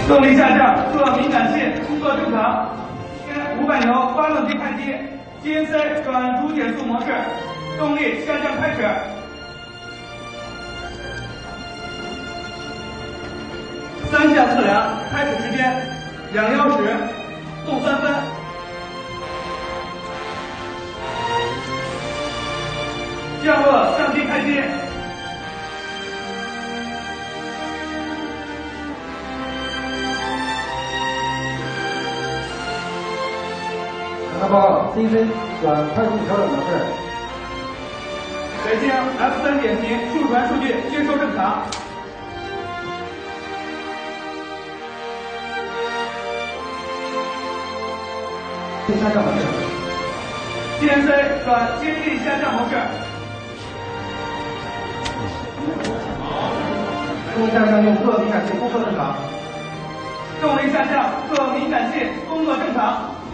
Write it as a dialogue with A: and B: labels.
A: 动力下降，各敏感线工作正常。500牛发动机开机 ，GNC 转主减速模式，动力下降开始。3项测量，开始时间2:10，动3分。降落相机开机。
B: 报告 ，CC 转快速调整模式。
A: 北京 F3点评数传数据接收正常。
B: 下降模式。
A: GNC 转接力下降模式。
B: 动力下降，用各敏感线工作正常。
A: 动力下降，各敏感线工作正常。